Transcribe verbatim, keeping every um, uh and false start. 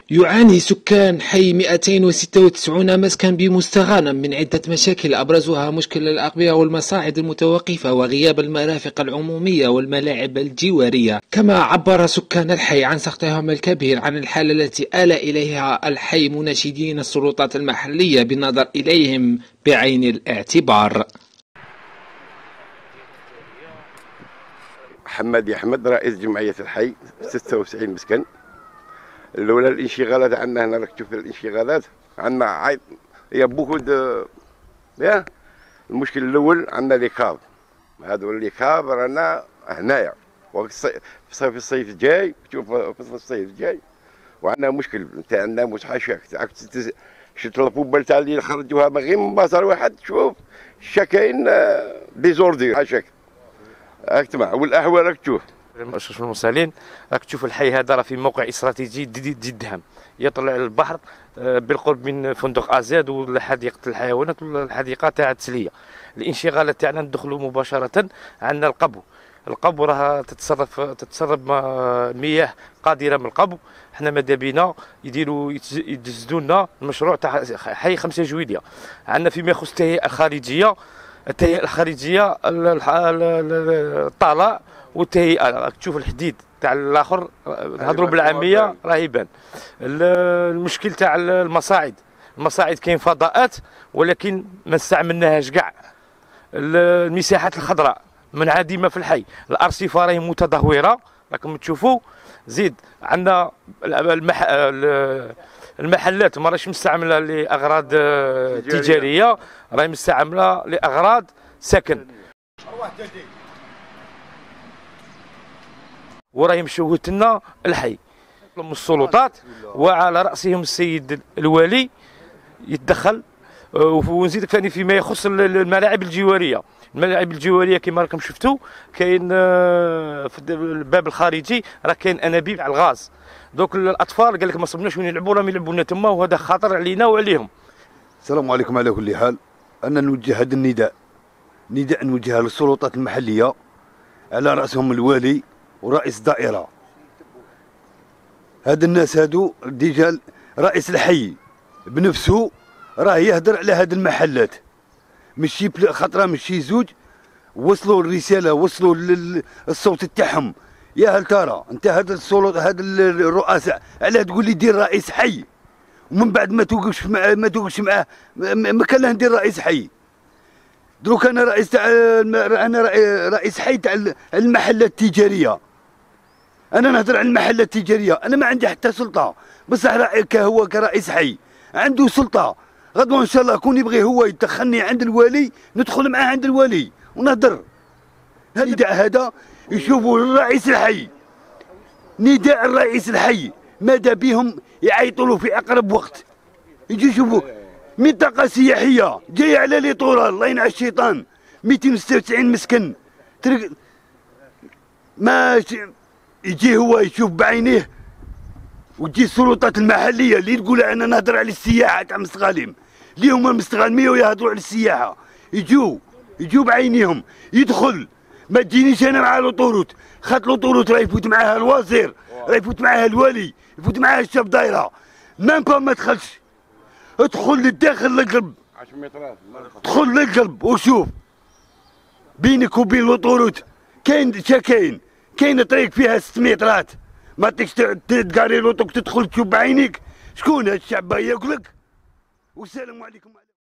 يعاني سكان حي مئتين وستة وتسعين مسكن بمستغانم من عدة مشاكل أبرزها مشكل الأقبية والمصاعد المتوقفة وغياب المرافق العمومية والملاعب الجوارية. كما عبر سكان الحي عن سخطهم الكبير عن الحالة التي آل إليها الحي مناشدين السلطات المحلية بالنظر إليهم بعين الاعتبار. محمد أحمد رئيس جمعية الحي ستة وتسعين مسكن. لولا الانشغالات عندنا هنا، راك تشوف الانشغالات عندنا عيط يا بوكو دو يا المشكل الاول عندنا لي كاب، هذو اللي كاب رانا هنايا وقت في الصيف الجاي، شوف في الصيف الجاي وعندنا مشكل نتاع عندنا مش حاشاك تاعك شفت البوبال تاع اللي خرجوها من غير مباشر واحد، شوف الشكاين ديزوردي حاشاك راك تسمع والاحوال راك تشوف. المستشفى المرسلين راك تشوف الحي هذا راه في موقع استراتيجي جدا، يطلع للبحر بالقرب من فندق ازاد وحديقه الحيوانات والحديقه تاع التسليه. الانشغالات تاعنا ندخلوا مباشره عندنا القبو، القبو راه تتصرف تتسرب مياه قادره من القبو. حنا ماذا بينا يديروا يدزدوا لنا المشروع تاع حي خمسة جويليه. عندنا فيما يخص التهيئه الخارجيه، التهيئه الخارجيه الطلاء والتهيئه، راك تشوف الحديد تاع الاخر نهضروا بالعاميه راه يبان. المشكل تاع المصاعد، المصاعد كاين فضاءات ولكن ما استعملناهاش كاع. المساحات الخضراء منعدمه في الحي، الارصفه راهي متدهوره راكم تشوفوا. زيد عندنا المح... المحلات ما راهيش مستعمله لاغراض تجاريه، راهي مستعمله لاغراض سكن. وراهي مشوهت لنا الحي من السلطات وعلى راسهم السيد الوالي يتدخل. ونزيدك ثاني فيما يخص الملاعب الجواريه، الملاعب الجواريه كما راكم شفتوا كاين في الباب الخارجي راه كاين انابيب على الغاز. دوك الاطفال قال لك ما صبناش وين يلعبوا، راهم يلعبوا لنا تما وهذا خطر علينا وعليهم. السلام عليكم. على كل حال انا نوجه هذا النداء، نداء نوجهه للسلطات المحليه على راسهم الوالي ورئيس الدائره. هاد الناس هادو ديجا رئيس الحي بنفسه راه يهدر على هاد المحلات، ماشي خطره ماشي زوج. وصلوا الرساله، وصلوا الصوت تاعهم. يا هل ترى انت هاد السلطات هاد الرؤساء علاه تقول لي دير رئيس حي ومن بعد ما توقفش مع ما توقفش معاه؟ ما كان له ندير رئيس حي. دروك انا رئيس تاع انا رئيس حي تاع المحلات التجاريه، انا نهضر على المحلات التجاريه. انا ما عندي حتى سلطه، بصح كهو كرئيس حي عنده سلطه. غدوه ان شاء الله كون يبغي هو يدخلني عند الوالي ندخل معاه عند الوالي ونهضر. النداء هذا يشوفوا الرئيس الحي، نداء الرئيس الحي ماذا بهم يعيطوا له في اقرب وقت. يجي يشوفوا منطقه سياحيه جايه على لي طورال، الله ينعى الشيطان، مئتين وستة وتسعين مسكن. ما يجي هو يشوف بعينيه، وتجي السلطات المحليه اللي تقول انا نهضر على السياحه تاع مستغالم، اللي هما المستغالميه ويهضروا على السياحه، يجوا يجوا بعينيهم. يدخل، ما تجينيش انا مع لوطوروت، خاطر لوطوروت راه يفوت معاها الوزير، راه يفوت معاها الوالي، يفوت معاها الشاف دايره. مام با ما تدخلش، ادخل للداخل للقلب، ادخل للقلب وشوف بينك وبين لوطوروت كاين شا كاين كاين طريق فيها ست مترات، ما تقدرش تقاري لوطوك تدخل تشوف بعينيك شكون هاد الشعب ياكلك. والسلام عليكم.